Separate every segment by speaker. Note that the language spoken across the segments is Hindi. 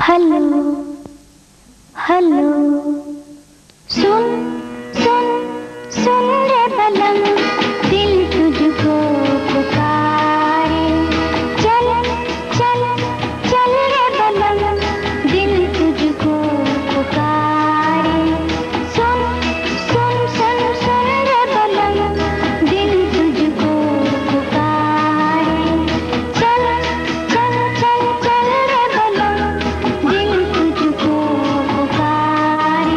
Speaker 1: हेलो हेलो, सुन सुन सुन रे बलम, दिल तुझको पुकारे। चल चल चल रे बलम, दिल तुझको पुकारे। सुन सुन सुन सुन रे बलम, दिल तुझको पुकारे। चल चल चल चल रे बलम, दिल तुझको पुकारे।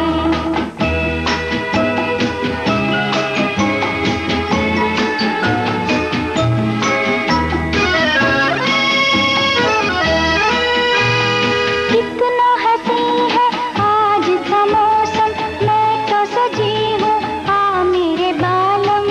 Speaker 1: कितना हंसी है आज का मौसम, मैं तो सजी हूँ आ मेरे बालम।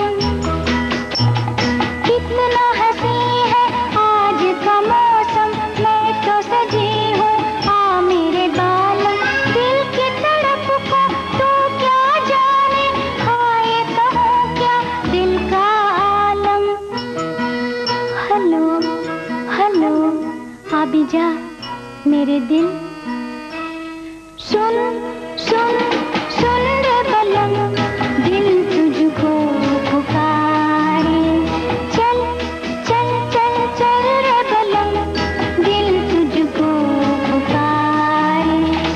Speaker 1: कितना हंसी है आज का मौसम, मैं तो सजी हूँ आ मेरे बालम। दिल की तड़प को तू क्या जाने, हाय कहूँ क्या दिल का आलम। हेलो हेलो, आ भी जा मेरे दिल। सुन सुन सुन रे बलम, दिल तुझको पुकारे। चल चल चल चल रे बलम, दिल तुझको पुकारे।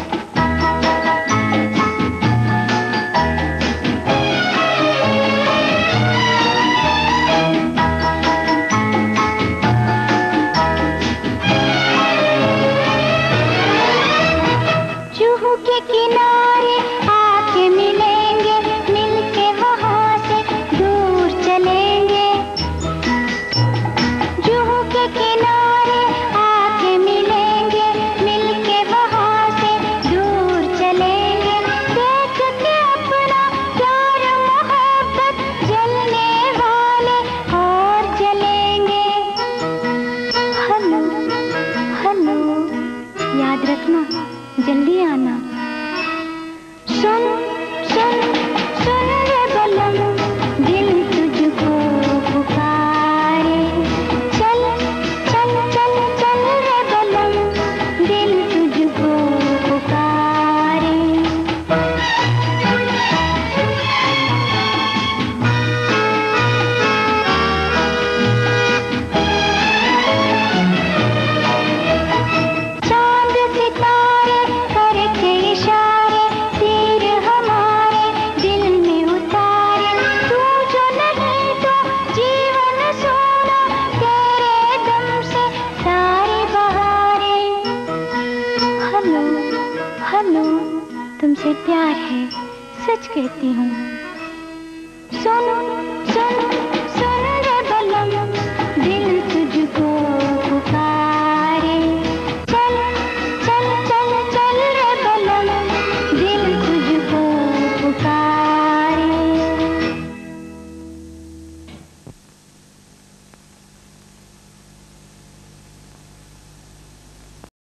Speaker 1: जुहू के किनारे आके मिलेंगे, मिलके वहाँ से दूर चलेंगे। जुहू के किनारे आके मिलेंगे, मिलके वहाँ से दूर चलेंगे। देख के अपना प्यार मोहब्बत जलने वाले और जलेंगे। हेलो हेलो, याद रखना जल्दी आना। सुन सुन सुन रे बलम, दिल तुझको पुकारे। चल चल चल चल रे बलम, दिल तुझको पुकारे। चांद सितारे करके इशारे, तीर हमारे दिल में उतारे। तू जो नहीं तो जीवन सोना, तेरे दम से सारी बहारें। हेलो हेलो, तुमसे प्यार है सच कहती हूँ। सुन सुन